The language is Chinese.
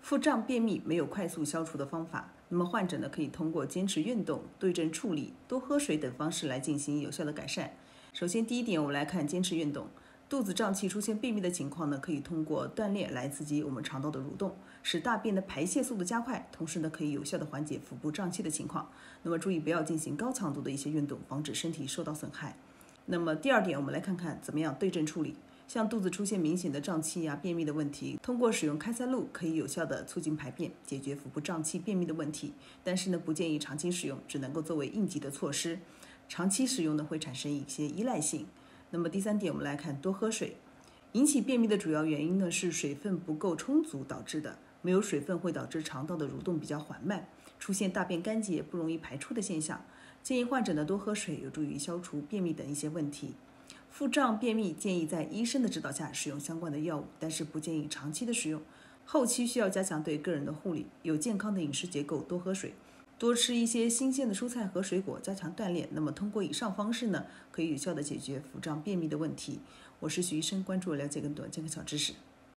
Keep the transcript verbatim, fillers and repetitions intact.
腹胀便秘没有快速消除的方法，那么患者呢可以通过坚持运动、对症处理、多喝水等方式来进行有效的改善。首先，第一点，我们来看坚持运动。肚子胀气出现便秘的情况呢，可以通过锻炼来刺激我们肠道的蠕动，使大便的排泄速度加快，同时呢可以有效的缓解腹部胀气的情况。那么注意不要进行高强度的一些运动，防止身体受到损害。那么第二点，我们来看看怎么样对症处理。像肚子出现明显的胀气呀、便秘的问题，通过使用开塞露可以有效的促进排便，解决腹部胀气、便秘的问题。但是呢，不建议长期使用，只能够作为应急的措施。长期使用呢，会产生一些依赖性。那么第三点，我们来看多喝水。引起便秘的主要原因呢是水分不够充足导致的，没有水分会导致肠道的蠕动比较缓慢，出现大便干结、不容易排出的现象。建议患者呢多喝水，有助于消除便秘等一些问题。腹胀、便秘建议在医生的指导下使用相关的药物，但是不建议长期的使用。后期需要加强对个人的护理，有健康的饮食结构，多喝水，多吃一些新鲜的蔬菜和水果，加强锻炼。那么通过以上方式呢，可以有效的解决腹胀、便秘的问题。我是徐医生，关注了解更多健康小知识。